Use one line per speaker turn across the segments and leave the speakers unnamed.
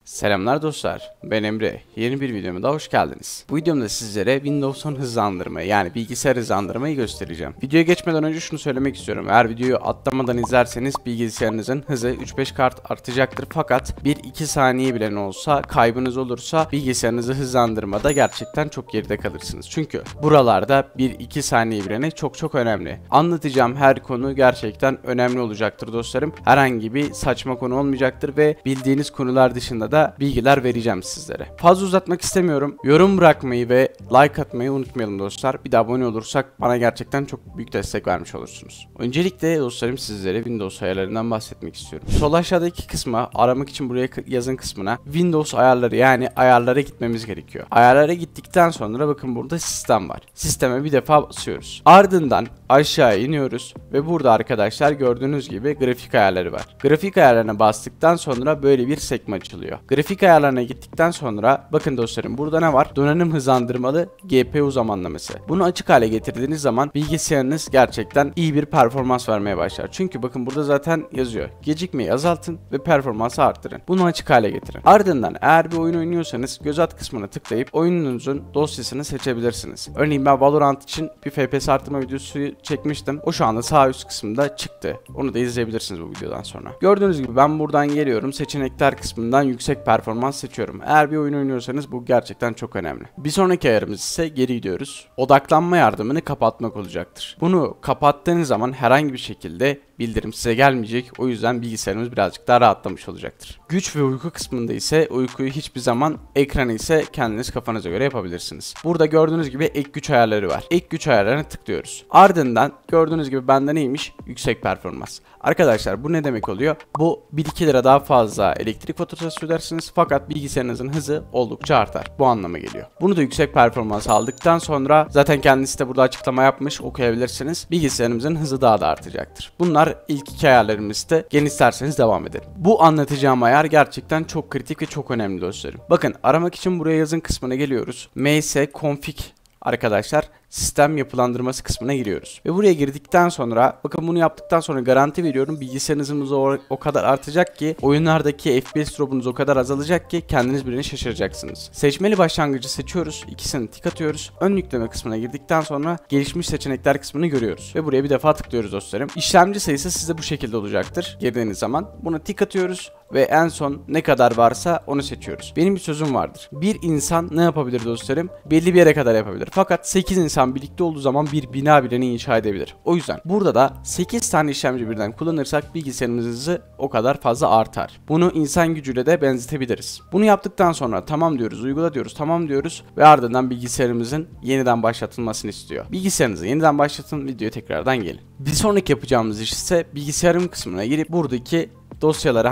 Selamlar dostlar, ben Emre. Yeni bir videoma da hoş geldiniz. Bu videomda sizlere Windows'un hızlandırmayı yani bilgisayar hızlandırmayı göstereceğim. Videoya geçmeden önce şunu söylemek istiyorum. Eğer videoyu atlamadan izlerseniz bilgisayarınızın hızı 3-5 kart artacaktır. Fakat 1-2 saniye bile olsa kaybınız olursa bilgisayarınızı hızlandırmada gerçekten çok geride kalırsınız. Çünkü buralarda 1-2 saniye bile çok önemli. Anlatacağım her konu gerçekten önemli olacaktır dostlarım. Herhangi bir saçma konu olmayacaktır ve bildiğiniz konular dışında da bilgiler vereceğim sizlere. Fazla uzatmak istemiyorum. Yorum bırakmayı ve like atmayı unutmayalım dostlar. Bir de abone olursak bana gerçekten çok büyük destek vermiş olursunuz. Öncelikle dostlarım sizlere Windows ayarlarından bahsetmek istiyorum. Sol aşağıdaki kısma aramak için buraya yazın kısmına Windows ayarları yani ayarlara gitmemiz gerekiyor. Ayarlara gittikten sonra bakın burada sistem var. Sisteme bir defa basıyoruz. Ardından aşağı iniyoruz ve burada arkadaşlar gördüğünüz gibi grafik ayarları var. Grafik ayarlarına bastıktan sonra böyle bir sekme açılıyor. Grafik ayarlarına gittikten sonra bakın dostlarım burada ne var? Donanım hızlandırmalı GPU zamanlaması. Bunu açık hale getirdiğiniz zaman bilgisayarınız gerçekten iyi bir performans vermeye başlar. Çünkü bakın burada zaten yazıyor. Gecikmeyi azaltın ve performansı arttırın. Bunu açık hale getirin. Ardından eğer bir oyun oynuyorsanız göz at kısmına tıklayıp oyununuzun dosyasını seçebilirsiniz. Örneğin ben Valorant için bir FPS arttırma videosu çekmiştim. O şu anda sağ üst kısmında çıktı. Onu da izleyebilirsiniz bu videodan sonra. Gördüğünüz gibi ben buradan geliyorum. Seçenekler kısmından yüksek performans seçiyorum. Eğer bir oyun oynuyorsanız bu gerçekten çok önemli. Bir sonraki ayarımız ise geri gidiyoruz. Odaklanma yardımını kapatmak olacaktır. Bunu kapattığınız zaman herhangi bir şekilde bildirim size gelmeyecek. O yüzden bilgisayarımız birazcık daha rahatlamış olacaktır. Güç ve uyku kısmında ise uykuyu hiçbir zaman, ekranı ise kendiniz kafanıza göre yapabilirsiniz. Burada gördüğünüz gibi ek güç ayarları var. Ek güç ayarlarına tıklıyoruz. Ardından gördüğünüz gibi bende neymiş? Yüksek performans. Arkadaşlar bu ne demek oluyor? Bu 1-2 lira daha fazla elektrik faturası ödersiniz fakat bilgisayarınızın hızı oldukça artar. Bu anlama geliyor. Bunu da yüksek performans aldıktan sonra zaten kendisi de burada açıklama yapmış, okuyabilirsiniz. Bilgisayarımızın hızı daha da artacaktır. Bunlar ilk iki ayarlarımızda. Gelin isterseniz devam edelim. Bu anlatacağım ayar gerçekten çok kritik ve çok önemli dostlarım. Bakın aramak için buraya yazın kısmına geliyoruz. ms-config arkadaşlar sistem yapılandırması kısmına giriyoruz. Ve buraya girdikten sonra bakın bunu yaptıktan sonra garanti veriyorum bilgisayarınızın hızı o kadar artacak ki oyunlardaki FPS drop'unuz o kadar azalacak ki kendiniz birini şaşıracaksınız. Seçmeli başlangıcı seçiyoruz. İkisini tik atıyoruz. Ön yükleme kısmına girdikten sonra gelişmiş seçenekler kısmını görüyoruz. Ve buraya bir defa tıklıyoruz dostlarım. İşlemci sayısı sizde bu şekilde olacaktır. Girdiğiniz zaman buna tik atıyoruz ve en son ne kadar varsa onu seçiyoruz. Benim bir sözüm vardır. Bir insan ne yapabilir dostlarım? Belli bir yere kadar yapabilir. Fakat 8 insan birlikte olduğu zaman bir bina bile inşa edebilir. O yüzden burada da 8 tane işlemci birden kullanırsak bilgisayarımızın hızı o kadar fazla artar. Bunu insan gücüyle de benzetebiliriz. Bunu yaptıktan sonra tamam diyoruz, uygula diyoruz, tamam diyoruz ve ardından bilgisayarımızın yeniden başlatılmasını istiyor. Bilgisayarınızı yeniden başlatın, videoya tekrardan gelin. Bir sonraki yapacağımız iş ise bilgisayarım kısmına girip buradaki dosyaları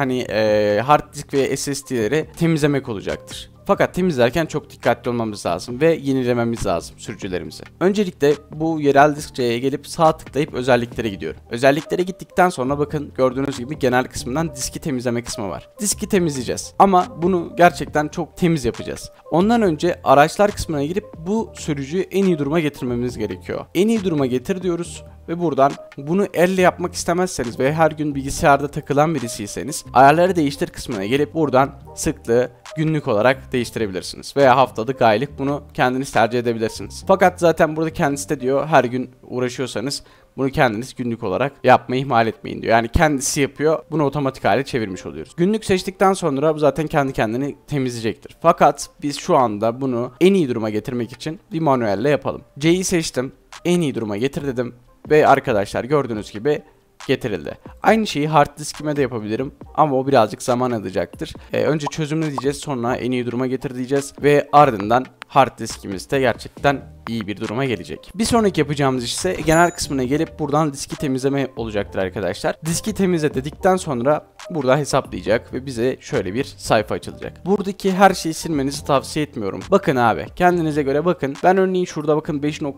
hard disk ve SSD'leri temizlemek olacaktır. Fakat temizlerken çok dikkatli olmamız lazım ve yenilememiz lazım sürücülerimizi. Öncelikle bu yerel diskçeye gelip sağ tıklayıp özelliklere gidiyorum. Özelliklere gittikten sonra bakın gördüğünüz gibi genel kısmından diski temizleme kısmı var. Diski temizleyeceğiz ama bunu gerçekten çok temiz yapacağız. Ondan önce araçlar kısmına girip bu sürücüyü en iyi duruma getirmemiz gerekiyor. En iyi duruma getir diyoruz. Ve buradan bunu elle yapmak istemezseniz ve her gün bilgisayarda takılan birisiyseniz ayarları değiştir kısmına gelip buradan sıklığı günlük olarak değiştirebilirsiniz. Veya haftalık, aylık bunu kendiniz tercih edebilirsiniz. Fakat zaten burada kendisi de diyor her gün uğraşıyorsanız bunu kendiniz günlük olarak yapmayı ihmal etmeyin diyor. Yani kendisi yapıyor. Bunu otomatik hale çevirmiş oluyoruz. Günlük seçtikten sonra bu zaten kendi kendini temizleyecektir. Fakat biz şu anda bunu en iyi duruma getirmek için bir manuelle yapalım. C'yi seçtim. En iyi duruma getir dedim. Ve arkadaşlar gördüğünüz gibi getirildi. Aynı şeyi hard diskime de yapabilirim ama o birazcık zaman alacaktır. Önce çözümle diyeceğiz, sonra en iyi duruma getir diyeceğiz ve ardından hard diskimiz de gerçekten iyi bir duruma gelecek. Bir sonraki yapacağımız iş ise genel kısmına gelip buradan diski temizleme olacaktır arkadaşlar. Diski temizle dedikten sonra burada hesaplayacak ve bize şöyle bir sayfa açılacak. Buradaki her şeyi silmenizi tavsiye etmiyorum. Bakın abi kendinize göre bakın. Ben örneğin şurada bakın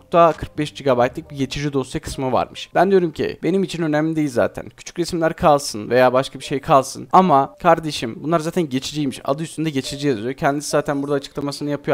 5.45 GB'lık bir geçici dosya kısmı varmış. Ben diyorum ki benim için önemli değil zaten. Küçük resimler kalsın veya başka bir şey kalsın. Ama kardeşim bunlar zaten geçiciymiş. Adı üstünde geçici yazıyor. Kendisi zaten burada açıklamasını yapıyor arkadaşlar.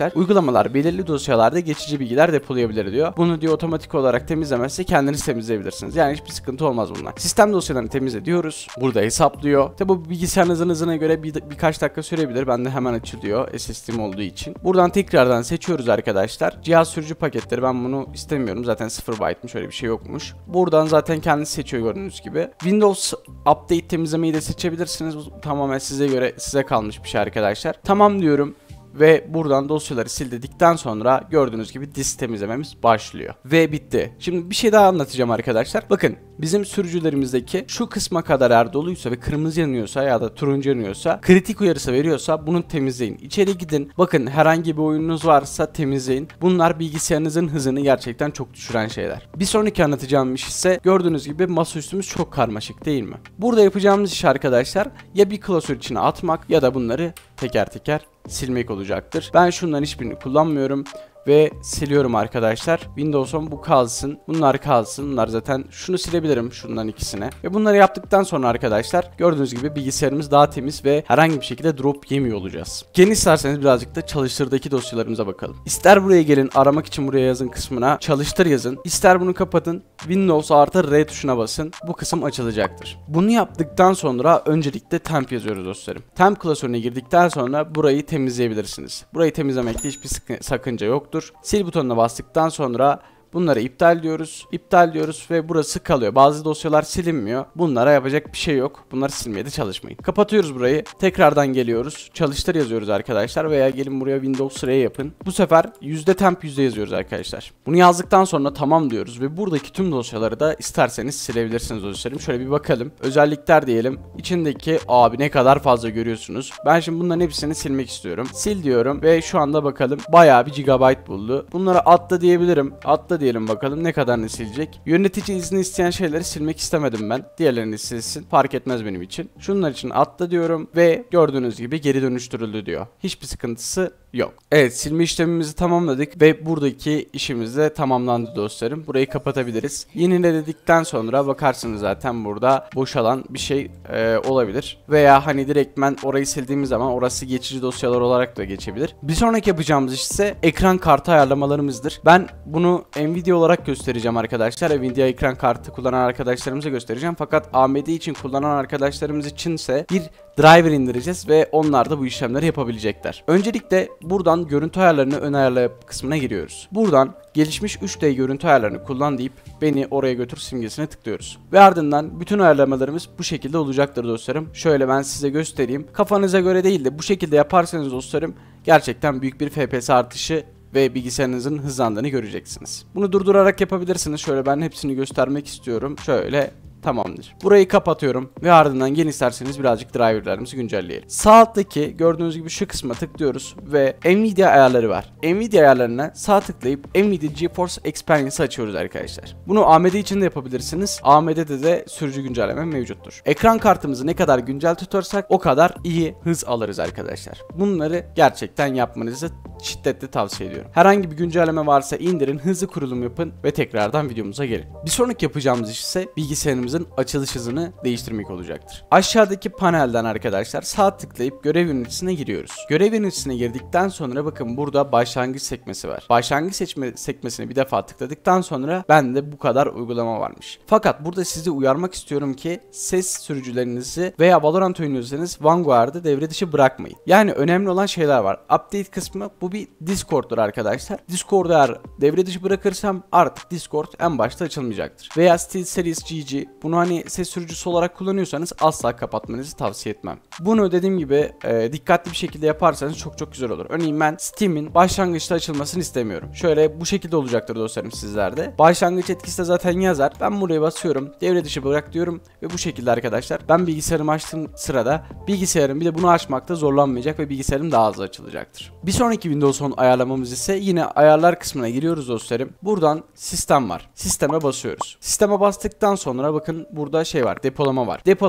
arkadaşlar. Uygulamalar belirli dosyalarda geçici bilgiler depolayabilir diyor. Bunu diyor otomatik olarak temizlemezse kendiniz temizleyebilirsiniz. Yani hiçbir sıkıntı olmaz bunlar. Sistem dosyalarını temizle diyoruz. Burada hesaplıyor. Tabi bu bilgisayarınızın hızına göre birkaç dakika sürebilir. Bende hemen açılıyor SSD'm olduğu için. Buradan tekrardan seçiyoruz arkadaşlar. Cihaz sürücü paketleri, ben bunu istemiyorum. Zaten 0 byte'mış, öyle bir şey yokmuş. Buradan zaten kendisi seçiyor gördüğünüz gibi. Windows Update temizlemeyi de seçebilirsiniz. Bu tamamen size göre, size kalmış bir şey arkadaşlar. Tamam diyorum. Ve buradan dosyaları sil dedikten sonra gördüğünüz gibi disk temizlememiz başlıyor. Ve bitti. Şimdi bir şey daha anlatacağım arkadaşlar. Bakın bizim sürücülerimizdeki şu kısma kadar eğer doluysa ve kırmızı yanıyorsa ya da turuncu yanıyorsa, kritik uyarısı veriyorsa bunu temizleyin. İçeri gidin. Bakın herhangi bir oyununuz varsa temizleyin. Bunlar bilgisayarınızın hızını gerçekten çok düşüren şeyler. Bir sonraki anlatacağım iş ise gördüğünüz gibi masaüstümüz çok karmaşık değil mi? Burada yapacağımız iş arkadaşlar ya bir klasör içine atmak ya da bunları teker teker silmek olacaktır. Ben şunların hiçbirini kullanmıyorum ve siliyorum arkadaşlar. Windows 10 bu kalsın. Bunlar kalsın. Bunlar zaten, şunu silebilirim şundan ikisine. Ve bunları yaptıktan sonra arkadaşlar gördüğünüz gibi bilgisayarımız daha temiz ve herhangi bir şekilde drop yemiyor olacağız. Gelin isterseniz birazcık da çalıştırdaki dosyalarımıza bakalım. İster buraya gelin, aramak için buraya yazın kısmına çalıştır yazın. İster bunu kapatın, Windows artı R tuşuna basın. Bu kısım açılacaktır. Bunu yaptıktan sonra öncelikle temp yazıyoruz dostlarım. Temp klasörüne girdikten sonra burayı temizleyebilirsiniz. Burayı temizlemekte hiçbir sakınca yoktur. Sil butonuna bastıktan sonra bunları iptal diyoruz. İptal diyoruz ve burası kalıyor. Bazı dosyalar silinmiyor. Bunlara yapacak bir şey yok. Bunları silmeye de çalışmayın. Kapatıyoruz burayı. Tekrardan geliyoruz. Çalıştır yazıyoruz arkadaşlar veya gelin buraya Windows R yapın. Bu sefer temp yüzde yazıyoruz arkadaşlar. Bunu yazdıktan sonra tamam diyoruz ve buradaki tüm dosyaları da isterseniz silebilirsiniz dostlarım. Şöyle bir bakalım. Özellikler diyelim. İçindeki abi ne kadar fazla görüyorsunuz. Ben şimdi bunların hepsini silmek istiyorum. Sil diyorum ve şu anda bakalım bayağı bir gigabyte buldu. Bunları atla diyebilirim. Atla diyelim bakalım ne kadarını silecek. Yönetici izni isteyen şeyleri silmek istemedim ben. Diğerlerini silsin. Fark etmez benim için. Şunlar için atla diyorum ve gördüğünüz gibi geri dönüştürüldü diyor. Hiçbir sıkıntısı yok. Evet, silme işlemimizi tamamladık ve buradaki işimiz de tamamlandı dostlarım. Burayı kapatabiliriz. Yenile dedikten sonra bakarsınız zaten burada boşalan bir şey olabilir. Veya hani direktmen orayı sildiğimiz zaman orası geçici dosyalar olarak da geçebilir. Bir sonraki yapacağımız iş ise ekran kartı ayarlamalarımızdır. Ben bunu Nvidia olarak göstereceğim arkadaşlar. Nvidia ekran kartı kullanan arkadaşlarımıza göstereceğim. Fakat AMD için kullanan arkadaşlarımız içinse bir driver indireceğiz ve onlar da bu işlemleri yapabilecekler. Öncelikle buradan görüntü ayarlarını ön ayarla kısmına giriyoruz. Buradan gelişmiş 3D görüntü ayarlarını kullan deyip beni oraya götür simgesine tıklıyoruz. Ve ardından bütün ayarlamalarımız bu şekilde olacaktır dostlarım. Şöyle ben size göstereyim. Kafanıza göre değil de bu şekilde yaparsanız dostlarım gerçekten büyük bir FPS artışı ve bilgisayarınızın hızlandığını göreceksiniz. Bunu durdurarak yapabilirsiniz. Şöyle ben hepsini göstermek istiyorum. Şöyle tamamdır. Burayı kapatıyorum ve ardından gelin isterseniz birazcık driverlarımızı güncelleyelim. Sağ alttaki gördüğünüz gibi şu kısma tıklıyoruz ve Nvidia ayarları var. Nvidia ayarlarına sağ tıklayıp Nvidia GeForce Experience'ı açıyoruz arkadaşlar. Bunu AMD için de yapabilirsiniz. AMD'de de sürücü güncelleme mevcuttur. Ekran kartımızı ne kadar güncel tutarsak o kadar iyi hız alırız arkadaşlar. Bunları gerçekten yapmanızı şiddetle tavsiye ediyorum. Herhangi bir güncelleme varsa indirin, hızlı kurulum yapın ve tekrardan videomuza gelin. Bir sonraki yapacağımız iş ise bilgisayarımızın açılış hızını değiştirmek olacaktır. Aşağıdaki panelden arkadaşlar sağ tıklayıp görev yöneticisine giriyoruz. Görev yöneticisine girdikten sonra bakın burada başlangıç sekmesi var. Başlangıç sekmesine bir defa tıkladıktan sonra bende bu kadar uygulama varmış. Fakat burada sizi uyarmak istiyorum ki ses sürücülerinizi veya Valorant oynuyorsanız Vanguard'ı devre dışı bırakmayın. Yani önemli olan şeyler var. Update kısmı bu bir Discord'dur arkadaşlar. Discord'u eğer devre dışı bırakırsam artık Discord en başta açılmayacaktır. Veya SteelSeries GG, bunu hani ses sürücüsü olarak kullanıyorsanız asla kapatmanızı tavsiye etmem. Bunu dediğim gibi dikkatli bir şekilde yaparsanız çok güzel olur. Örneğin ben Steam'in başlangıçta açılmasını istemiyorum. Şöyle bu şekilde olacaktır dostlarım sizlerde. Başlangıç etkisi de zaten yazar. Ben buraya basıyorum. Devre dışı bırak diyorum ve bu şekilde arkadaşlar ben bilgisayarımı açtığım sırada bilgisayarım bir de bunu açmakta zorlanmayacak ve bilgisayarım daha hızlı açılacaktır. Bir sonraki Windows 10 ayarlamamız ise yine ayarlar kısmına giriyoruz dostlarım. Buradan sistem var. Sisteme basıyoruz. Sisteme bastıktan sonra bakın burada şey var, depolama var. Depolamaya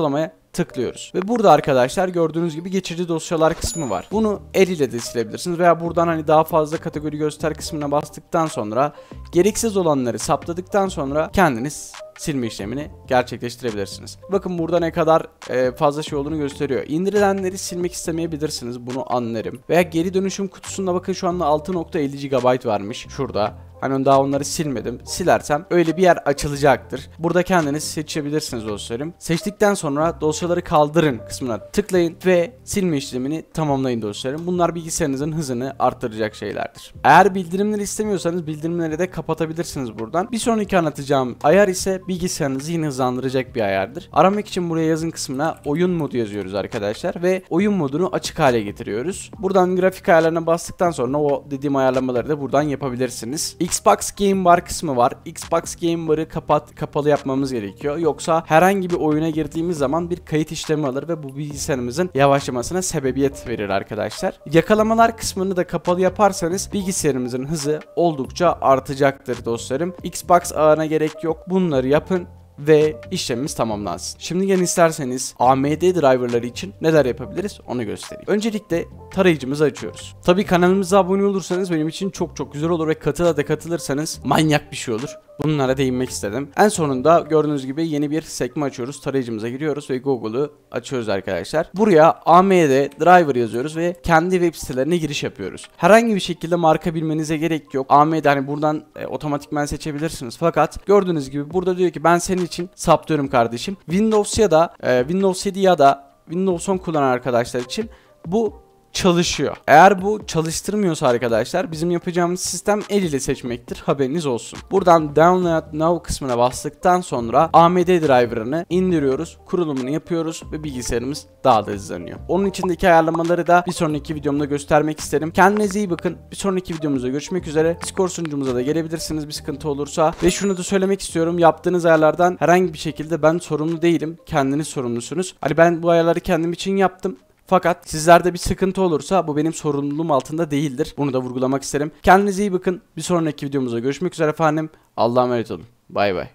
tıklıyoruz. Ve burada arkadaşlar gördüğünüz gibi geçici dosyalar kısmı var. Bunu el ile de silebilirsiniz veya buradan hani daha fazla kategori göster kısmına bastıktan sonra gereksiz olanları saptadıktan sonra kendiniz silme işlemini gerçekleştirebilirsiniz. Bakın burada ne kadar fazla şey olduğunu gösteriyor. İndirilenleri silmek istemeyebilirsiniz. Bunu anlarım. Veya geri dönüşüm kutusunda bakın şu anda 6.50 GB varmış şurada. Hani daha onları silmedim. Silersem öyle bir yer açılacaktır. Burada kendiniz seçebilirsiniz dostlarım. Seçtikten sonra dosyaları kaldırın kısmına tıklayın ve silme işlemini tamamlayın dostlarım. Bunlar bilgisayarınızın hızını arttıracak şeylerdir. Eğer bildirimleri istemiyorsanız bildirimleri de kapatabilirsiniz buradan. Bir sonraki anlatacağım ayar ise bilgisayarınızı yine hızlandıracak bir ayardır. Aramak için buraya yazın kısmına oyun modu yazıyoruz arkadaşlar ve oyun modunu açık hale getiriyoruz. Buradan grafik ayarlarına bastıktan sonra o dediğim ayarlamaları da buradan yapabilirsiniz. Xbox Game Bar kısmı var. Xbox Game Bar'ı kapalı yapmamız gerekiyor. Yoksa herhangi bir oyuna girdiğimiz zaman bir kayıt işlemi alır ve bu bilgisayarımızın yavaşlamasına sebebiyet verir arkadaşlar. Yakalamalar kısmını da kapalı yaparsanız bilgisayarımızın hızı oldukça artacaktır dostlarım. Xbox ağına gerek yok. Bunları yapın ve işlemimiz tamamlansın. Şimdi gelin isterseniz AMD driverları için neler yapabiliriz onu göstereyim. Öncelikle tarayıcımızı açıyoruz. Tabii kanalımıza abone olursanız benim için çok güzel olur ve katılırsanız manyak bir şey olur. Bunlara değinmek istedim. En sonunda gördüğünüz gibi yeni bir sekme açıyoruz. Tarayıcımıza giriyoruz ve Google'u açıyoruz arkadaşlar. Buraya AMD driver yazıyoruz ve kendi web sitelerine giriş yapıyoruz. Herhangi bir şekilde marka bilmenize gerek yok. AMD hani buradan otomatikman seçebilirsiniz. Fakat gördüğünüz gibi burada diyor ki ben senin için saptıyorum kardeşim. Windows ya da Windows 7 ya da Windows 10 kullanan arkadaşlar için bu çalışıyor. Eğer bu çalıştırmıyorsa arkadaşlar bizim yapacağımız sistem el ile seçmektir. Haberiniz olsun. Buradan Download Now kısmına bastıktan sonra AMD driver'ını indiriyoruz. Kurulumunu yapıyoruz ve bilgisayarımız daha da hızlanıyor. Onun içindeki ayarlamaları da bir sonraki videomda göstermek isterim. Kendinize iyi bakın. Bir sonraki videomuzda görüşmek üzere. Discord sunucumuza da gelebilirsiniz bir sıkıntı olursa. Ve şunu da söylemek istiyorum. Yaptığınız ayarlardan herhangi bir şekilde ben sorumlu değilim. Kendiniz sorumlusunuz. Hani ben bu ayarları kendim için yaptım. Fakat sizlerde bir sıkıntı olursa bu benim sorumluluğum altında değildir. Bunu da vurgulamak isterim. Kendinize iyi bakın. Bir sonraki videomuzda görüşmek üzere efendim. Allah'a emanet olun. Bay bay.